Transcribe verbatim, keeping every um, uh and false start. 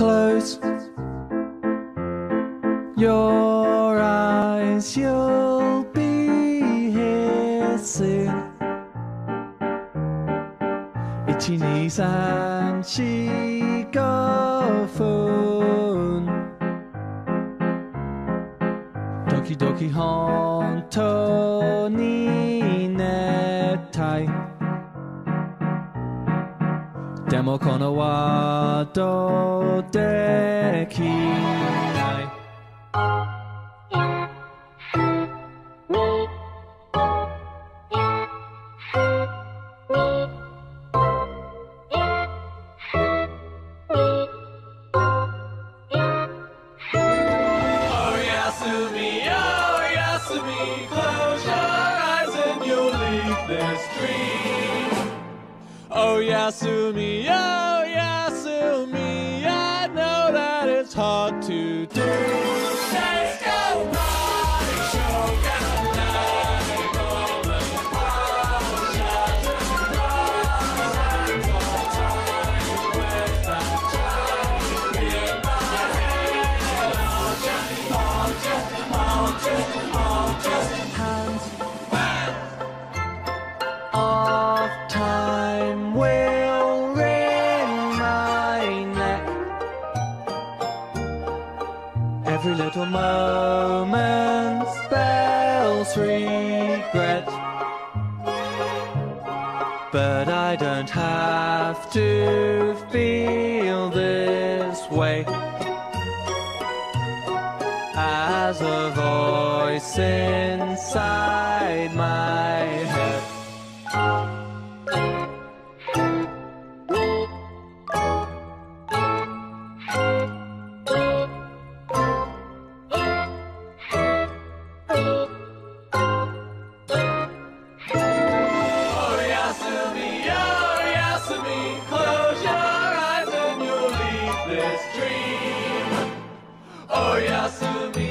Close your eyes, you'll be here soon. いち、に、さん、し、ごふん時々本当に寝たい。でもこのワードできない。 Close your eyes and you'll leave this dream. Oh Yasumi, oh Yasumi, I know that it's hard to do. Days go by, show and light, golden world, shattered rise, and all time with that child in my head. All just, all just, all just, all just Hands of time will wring my neck. Every little moment spells regret. But I don't have to feel this way. As a voice inside my head Oh Yasumi, oh Yasumi, close your eyes and you'll leave this dream. Oh Yasumi.